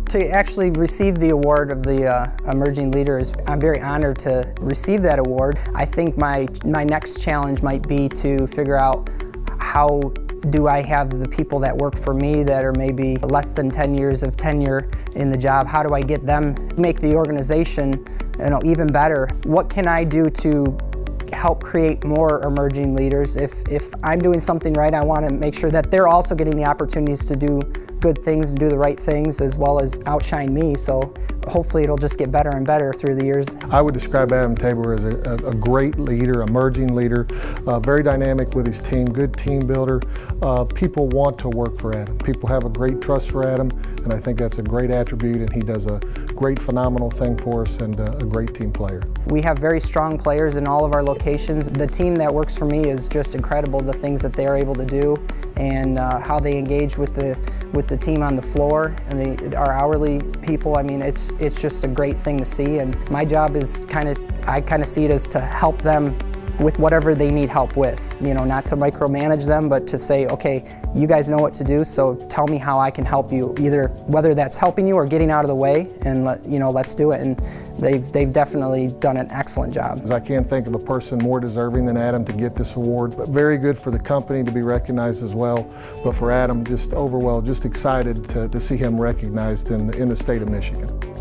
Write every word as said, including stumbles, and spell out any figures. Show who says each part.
Speaker 1: To actually receive the award of the uh, Emerging Leaders, I'm very honored to receive that award. I think my, my next challenge might be to figure out how do I have the people that work for me that are maybe less than ten years of tenure in the job, how do I get them, make the organization, you know, even better? What can I do to help create more emerging leaders? If, if I'm doing something right, I want to make sure that they're also getting the opportunities to do good things and do the right things as well as outshine me. So hopefully it'll just get better and better through the years.
Speaker 2: I would describe Adam Tabor as a, a, a great leader, emerging leader, uh, very dynamic with his team, good team builder. Uh, people want to work for Adam. People have a great trust for Adam, and I think that's a great attribute, and he does a great, phenomenal thing for us and a, a great team player.
Speaker 1: We have very strong players in all of our locations. The team that works for me is just incredible, the things that they are able to do and uh, how they engage with the with the team on the floor and the, our hourly people. I mean, it's it's just a great thing to see, and my job is kind of, I kind of see it as to help them with whatever they need help with. You know, not to micromanage them, but to say, okay, you guys know what to do, so tell me how I can help you, either whether that's helping you or getting out of the way, and let, you know, let's do it. And they've, they've definitely done an excellent job.
Speaker 2: I can't think of a person more deserving than Adam to get this award, but very good for the company to be recognized as well. But for Adam, just overwhelmed, just excited to, to see him recognized in the, in the state of Michigan.